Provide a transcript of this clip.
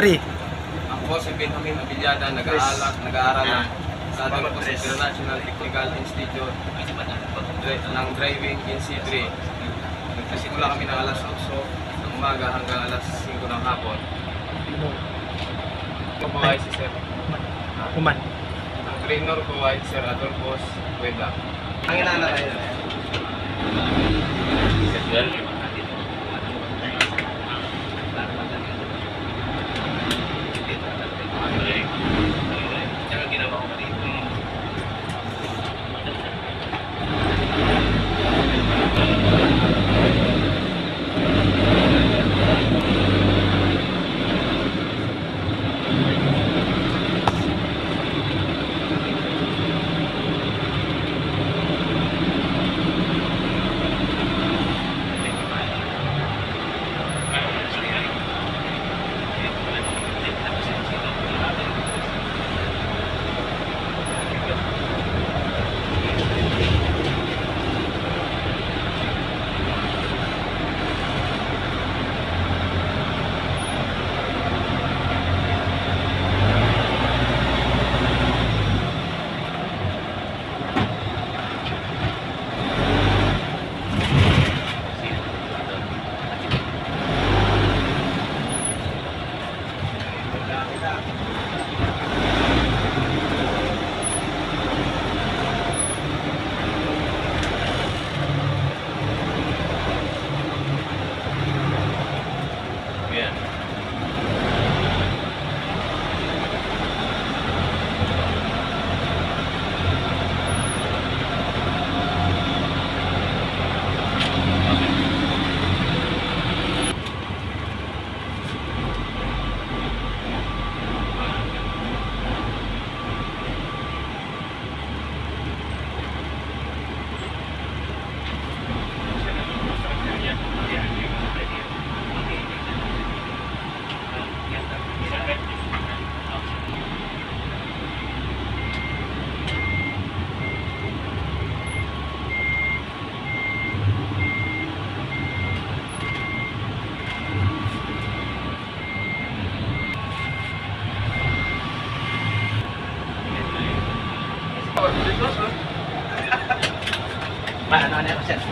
Pre. Ako si Benjamin Abiliada, nag-aaral sa Adolfos International Technical Institute ng Driving in C3. Nagsisimula kami ng alas 8 ng umaga hanggang alas 5 ng hapon. Ito po ay si Sir. Kuman. Ang trainer ko ay Sir Adolfos Cueda. Ang inana tayo. Ano ako, sir?